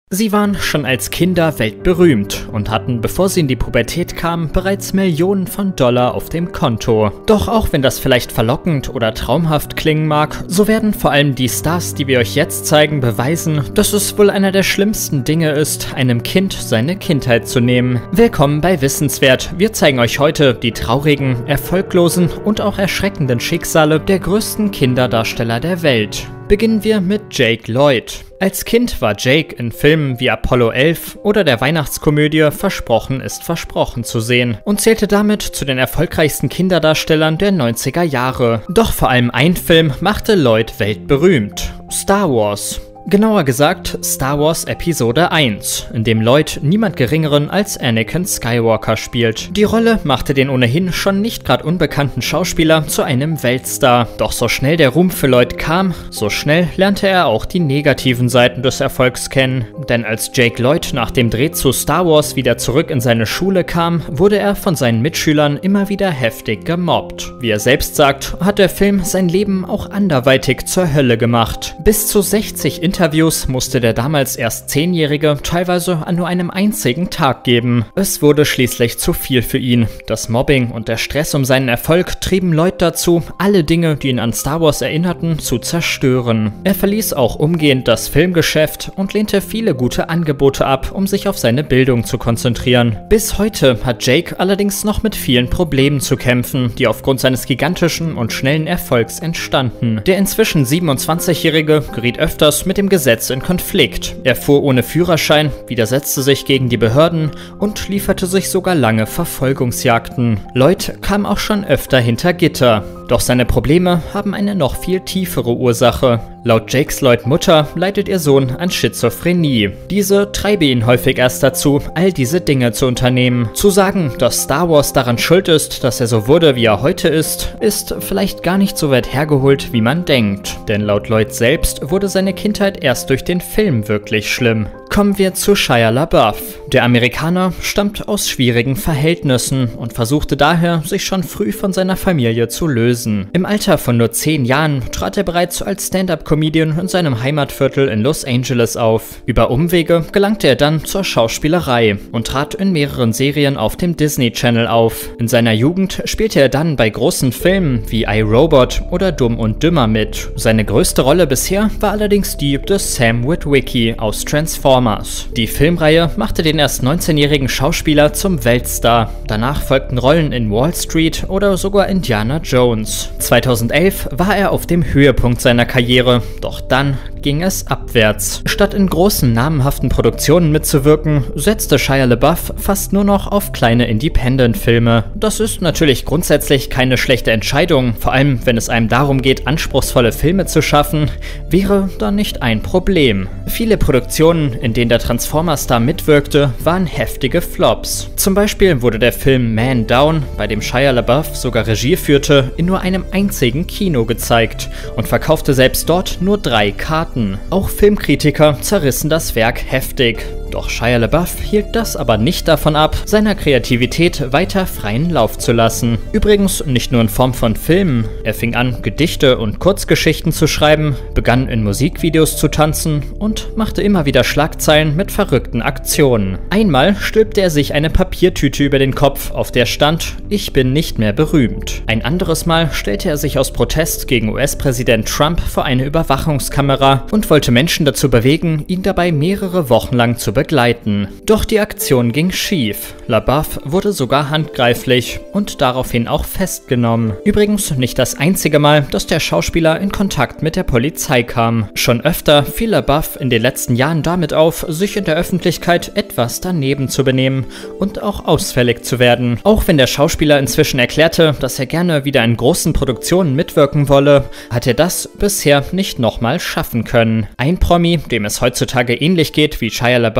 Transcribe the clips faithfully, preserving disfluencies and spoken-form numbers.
Sie waren schon als Kinder weltberühmt und hatten, bevor sie in die Pubertät kamen, bereits Millionen von Dollar auf dem Konto. Doch auch wenn das vielleicht verlockend oder traumhaft klingen mag, so werden vor allem die Stars, die wir euch jetzt zeigen, beweisen, dass es wohl einer der schlimmsten Dinge ist, einem Kind seine Kindheit zu nehmen. Willkommen bei Wissenswert. Wir zeigen euch heute die traurigen, erfolglosen und auch erschreckenden Schicksale der größten Kinderdarsteller der Welt. Beginnen wir mit Jake Lloyd. Als Kind war Jake in Filmen wie Apollo elf oder der Weihnachtskomödie Versprochen ist versprochen zu sehen und zählte damit zu den erfolgreichsten Kinderdarstellern der neunziger Jahre. Doch vor allem ein Film machte Lloyd weltberühmt: Star Wars. Genauer gesagt Star Wars Episode eins, in dem Lloyd niemand Geringeren als Anakin Skywalker spielt. Die Rolle machte den ohnehin schon nicht gerade unbekannten Schauspieler zu einem Weltstar. Doch so schnell der Ruhm für Lloyd kam, so schnell lernte er auch die negativen Seiten des Erfolgs kennen. Denn als Jake Lloyd nach dem Dreh zu Star Wars wieder zurück in seine Schule kam, wurde er von seinen Mitschülern immer wieder heftig gemobbt. Wie er selbst sagt, hat der Film sein Leben auch anderweitig zur Hölle gemacht. Bis zu sechzig Interviews musste der damals erst Zehnjährige teilweise an nur einem einzigen Tag geben. Es wurde schließlich zu viel für ihn. Das Mobbing und der Stress um seinen Erfolg trieben Lloyd dazu, alle Dinge, die ihn an Star Wars erinnerten, zu zerstören. Er verließ auch umgehend das Filmgeschäft und lehnte viele gute Angebote ab, um sich auf seine Bildung zu konzentrieren. Bis heute hat Jake allerdings noch mit vielen Problemen zu kämpfen, die aufgrund seines gigantischen und schnellen Erfolgs entstanden. Der inzwischen siebenundzwanzigjährige geriet öfters mit dem Gesetz in Konflikt. Er fuhr ohne Führerschein, widersetzte sich gegen die Behörden und lieferte sich sogar lange Verfolgungsjagden. Lloyd kam auch schon öfter hinter Gitter. Doch seine Probleme haben eine noch viel tiefere Ursache. Laut Jakes Lloyd Mutter leidet ihr Sohn an Schizophrenie. Diese treibe ihn häufig erst dazu, all diese Dinge zu unternehmen. Zu sagen, dass Star Wars daran schuld ist, dass er so wurde, wie er heute ist, ist vielleicht gar nicht so weit hergeholt, wie man denkt. Denn laut Lloyd selbst wurde seine Kindheit erst durch den Film wirklich schlimm. Kommen wir zu Shia LaBeouf. Der Amerikaner stammt aus schwierigen Verhältnissen und versuchte daher, sich schon früh von seiner Familie zu lösen. Im Alter von nur zehn Jahren trat er bereits als Stand-up-Comedian in seinem Heimatviertel in Los Angeles auf. Über Umwege gelangte er dann zur Schauspielerei und trat in mehreren Serien auf dem Disney Channel auf. In seiner Jugend spielte er dann bei großen Filmen wie iRobot oder Dumm und Dümmer mit. Seine größte Rolle bisher war allerdings die des Sam Witwicky aus Transformers. Die Filmreihe machte den erst neunzehnjährigen Schauspieler zum Weltstar. Danach folgten Rollen in Wall Street oder sogar Indiana Jones. zweitausendelf war er auf dem Höhepunkt seiner Karriere, doch dann ging es abwärts. Statt in großen, namhaften Produktionen mitzuwirken, setzte Shia LaBeouf fast nur noch auf kleine Independent-Filme. Das ist natürlich grundsätzlich keine schlechte Entscheidung, vor allem wenn es einem darum geht, anspruchsvolle Filme zu schaffen, wäre da nicht ein Problem. Viele Produktionen, in denen der Transformers-Star mitwirkte, waren heftige Flops. Zum Beispiel wurde der Film Man Down, bei dem Shia LaBeouf sogar Regie führte, in nur einem einzigen Kino gezeigt und verkaufte selbst dort nur drei Karten. Auch Filmkritiker zerrissen das Werk heftig. Doch Shia LaBeouf hielt das aber nicht davon ab, seiner Kreativität weiter freien Lauf zu lassen. Übrigens nicht nur in Form von Filmen. Er fing an, Gedichte und Kurzgeschichten zu schreiben, begann in Musikvideos zu tanzen und machte immer wieder Schlagzeilen mit verrückten Aktionen. Einmal stülpte er sich eine Papiertüte über den Kopf, auf der stand: Ich bin nicht mehr berühmt. Ein anderes Mal stellte er sich aus Protest gegen U S-Präsident Trump vor eine Überwachungskamera und wollte Menschen dazu bewegen, ihn dabei mehrere Wochen lang zu begleiten. Doch die Aktion ging schief. LaBeouf wurde sogar handgreiflich und daraufhin auch festgenommen. Übrigens nicht das einzige Mal, dass der Schauspieler in Kontakt mit der Polizei kam. Schon öfter fiel LaBeouf in den letzten Jahren damit auf, sich in der Öffentlichkeit etwas daneben zu benehmen und auch ausfällig zu werden. Auch wenn der Schauspieler inzwischen erklärte, dass er gerne wieder in großen Produktionen mitwirken wolle, hat er das bisher nicht nochmal schaffen können. Ein Promi, dem es heutzutage ähnlich geht wie Shia LaBeouf,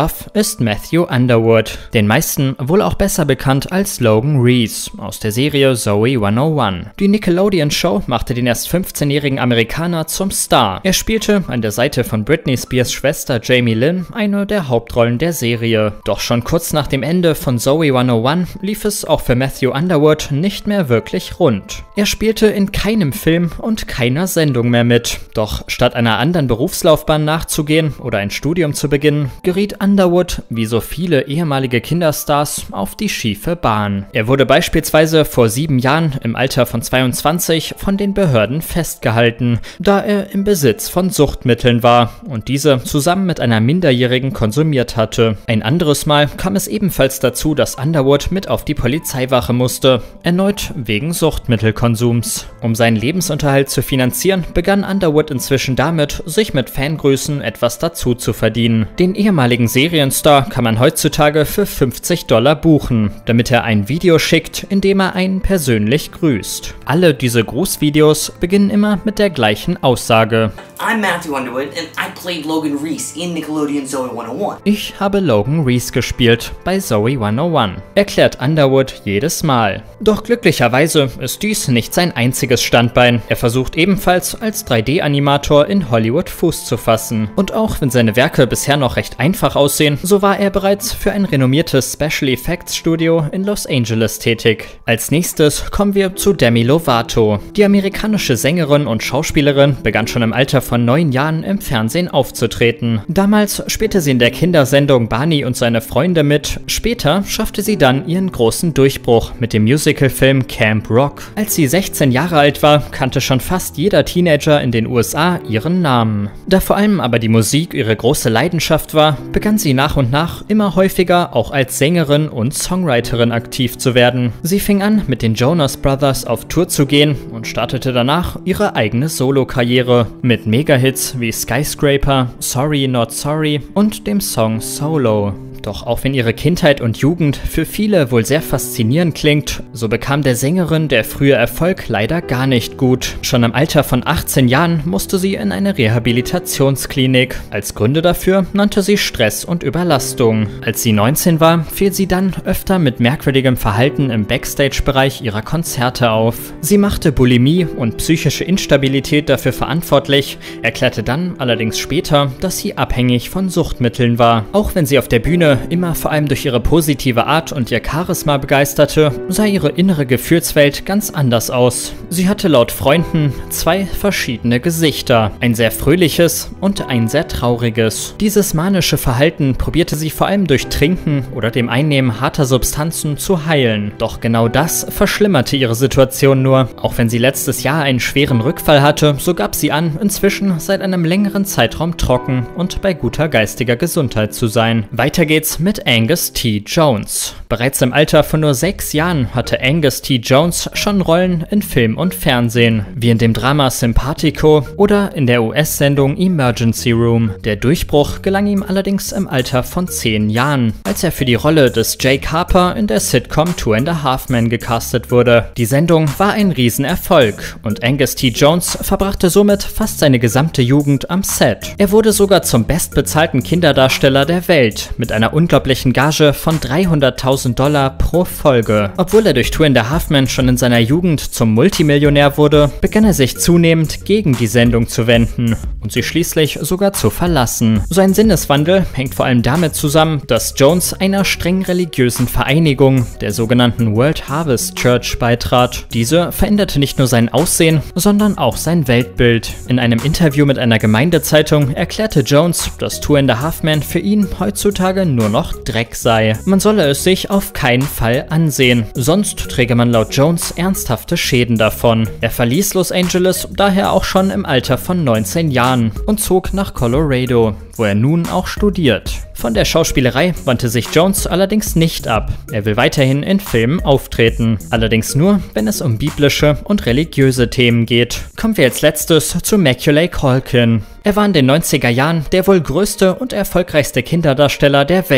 Love ist Matthew Underwood, den meisten wohl auch besser bekannt als Logan Reese aus der Serie Zoey hundertundeins. Die Nickelodeon-Show machte den erst fünfzehnjährigen Amerikaner zum Star. Er spielte an der Seite von Britney Spears Schwester Jamie Lynn eine der Hauptrollen der Serie. Doch schon kurz nach dem Ende von Zoey hundertundeins lief es auch für Matthew Underwood nicht mehr wirklich rund. Er spielte in keinem Film und keiner Sendung mehr mit. Doch statt einer anderen Berufslaufbahn nachzugehen oder ein Studium zu beginnen, geriet Underwood, wie so viele ehemalige Kinderstars, auf die schiefe Bahn. Er wurde beispielsweise vor sieben Jahren im Alter von zweiundzwanzig von den Behörden festgehalten, da er im Besitz von Suchtmitteln war und diese zusammen mit einer Minderjährigen konsumiert hatte. Ein anderes Mal kam es ebenfalls dazu, dass Underwood mit auf die Polizeiwache musste, erneut wegen Suchtmittelkonsums. Um seinen Lebensunterhalt zu finanzieren, begann Underwood inzwischen damit, sich mit Fangrößen etwas dazu zu verdienen. Den ehemaligen Serienstar kann man heutzutage für fünfzig Dollar buchen, damit er ein Video schickt, in dem er einen persönlich grüßt. Alle diese Grußvideos beginnen immer mit der gleichen Aussage: I'm Matthew Underwood and I played Logan Reese in Nickelodeon Zoey hundertundeins. Ich habe Logan Reese gespielt bei Zoey hundertundeins, erklärt Underwood jedes Mal. Doch glücklicherweise ist dies nicht sein einziges Standbein. Er versucht ebenfalls als drei D-Animator in Hollywood Fuß zu fassen. Und auch wenn seine Werke bisher noch recht einfach aussehen, so war er bereits für ein renommiertes Special Effects Studio in Los Angeles tätig. Als nächstes kommen wir zu Demi Lovato. Die amerikanische Sängerin und Schauspielerin begann schon im Alter von neun Jahren im Fernsehen aufzutreten. Damals spielte sie in der Kindersendung Barney und seine Freunde mit. Später schaffte sie dann ihren großen Durchbruch mit dem Musicalfilm Camp Rock. Als sie sechzehn Jahre alt war, kannte schon fast jeder Teenager in den U S A ihren Namen. Da vor allem aber die Musik ihre große Leidenschaft war, begann sie nach und nach immer häufiger auch als Sängerin und Songwriterin aktiv zu werden. Sie fing an, mit den Jonas Brothers auf Tour zu gehen und startete danach ihre eigene Solokarriere mit Mega-Hits wie Skyscraper, Sorry Not Sorry und dem Song Solo. Doch auch wenn ihre Kindheit und Jugend für viele wohl sehr faszinierend klingt, so bekam der Sängerin der frühe Erfolg leider gar nicht gut. Schon im Alter von achtzehn Jahren musste sie in eine Rehabilitationsklinik. Als Gründe dafür nannte sie Stress und Überlastung. Als sie neunzehn war, fiel sie dann öfter mit merkwürdigem Verhalten im Backstage-Bereich ihrer Konzerte auf. Sie machte Bulimie und psychische Instabilität dafür verantwortlich, erklärte dann allerdings später, dass sie abhängig von Suchtmitteln war. Auch wenn sie auf der Bühne immer vor allem durch ihre positive Art und ihr Charisma begeisterte, sah ihre innere Gefühlswelt ganz anders aus. Sie hatte laut Freunden zwei verschiedene Gesichter, ein sehr fröhliches und ein sehr trauriges. Dieses manische Verhalten probierte sie vor allem durch Trinken oder dem Einnehmen harter Substanzen zu heilen. Doch genau das verschlimmerte ihre Situation nur. Auch wenn sie letztes Jahr einen schweren Rückfall hatte, so gab sie an, inzwischen seit einem längeren Zeitraum trocken und bei guter geistiger Gesundheit zu sein. Weiter geht's mit Angus T. Jones. Bereits im Alter von nur sechs Jahren hatte Angus T. Jones schon Rollen in Film und Fernsehen, wie in dem Drama Sympathico oder in der U S-Sendung Emergency Room. Der Durchbruch gelang ihm allerdings im Alter von zehn Jahren, als er für die Rolle des Jake Harper in der Sitcom Two and a Half Men gecastet wurde. Die Sendung war ein Riesenerfolg und Angus T. Jones verbrachte somit fast seine gesamte Jugend am Set. Er wurde sogar zum bestbezahlten Kinderdarsteller der Welt mit einer unglaublichen Gage von dreihunderttausend Dollar pro Folge. Obwohl er durch Two and a Half Men schon in seiner Jugend zum Multimillionär wurde, begann er sich zunehmend gegen die Sendung zu wenden und sie schließlich sogar zu verlassen. Sein Sinneswandel hängt vor allem damit zusammen, dass Jones einer streng religiösen Vereinigung, der sogenannten World Harvest Church, beitrat. Diese veränderte nicht nur sein Aussehen, sondern auch sein Weltbild. In einem Interview mit einer Gemeindezeitung erklärte Jones, dass Two and a Half Men für ihn heutzutage nur noch Dreck sei. Man solle es sich auf keinen Fall ansehen, sonst träge man laut Jones ernsthafte Schäden davon. Er verließ Los Angeles daher auch schon im Alter von neunzehn Jahren und zog nach Colorado, wo er nun auch studiert. Von der Schauspielerei wandte sich Jones allerdings nicht ab. Er will weiterhin in Filmen auftreten, allerdings nur, wenn es um biblische und religiöse Themen geht. Kommen wir als letztes zu Macaulay Culkin. Er war in den neunziger Jahren der wohl größte und erfolgreichste Kinderdarsteller der Welt.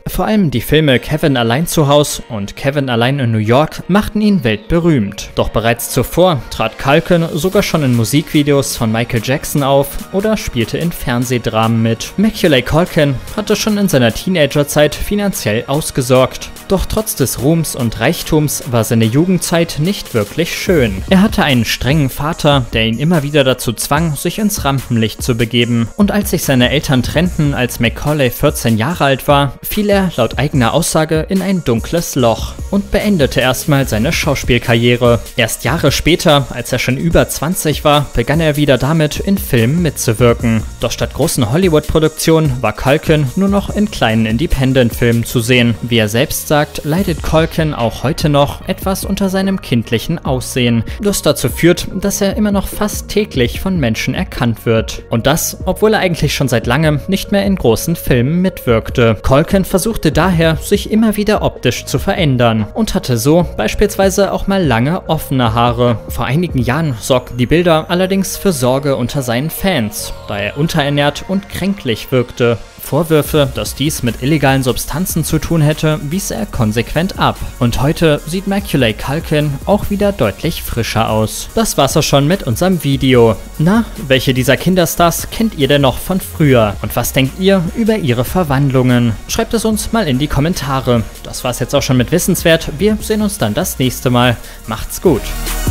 Vor allem die Filme Kevin allein zu Haus und Kevin allein in New York machten ihn weltberühmt. Doch bereits zuvor trat Culkin sogar schon in Musikvideos von Michael Jackson auf oder spielte in Fernsehdramen mit. Macaulay Culkin hatte schon in seiner Teenagerzeit finanziell ausgesorgt. Doch trotz des Ruhms und Reichtums war seine Jugendzeit nicht wirklich schön. Er hatte einen strengen Vater, der ihn immer wieder dazu zwang, sich ins Rampenlicht zu begeben. Und als sich seine Eltern trennten, als Macaulay vierzehn Jahre alt war, fiel er laut eigener Aussage in ein dunkles Loch und beendete erstmal seine Schauspielkarriere. Erst Jahre später, als er schon über zwanzig war, begann er wieder damit, in Filmen mitzuwirken. Doch statt großen Hollywood-Produktionen war Culkin nur noch in kleinen Independent-Filmen zu sehen. Wie er selbst sagt, leidet Culkin auch heute noch etwas unter seinem kindlichen Aussehen, das dazu führt, dass er immer noch fast täglich von Menschen erkannt wird. Und das, obwohl er eigentlich schon seit langem nicht mehr in großen Filmen mitwirkte. Culkin versuchte daher, sich immer wieder optisch zu verändern und hatte so beispielsweise auch mal lange offene Haare. Vor einigen Jahren sorgten die Bilder allerdings für Sorge unter seinen Fans, da er unterernährt und kränklich wirkte. Vorwürfe, dass dies mit illegalen Substanzen zu tun hätte, wies er konsequent ab. Und heute sieht Macaulay Culkin auch wieder deutlich frischer aus. Das war's auch schon mit unserem Video. Na, welche dieser Kinderstars kennt ihr denn noch von früher? Und was denkt ihr über ihre Verwandlungen? Schreibt es uns mal in die Kommentare. Das war's jetzt auch schon mit Wissenswert. Wir sehen uns dann das nächste Mal. Macht's gut.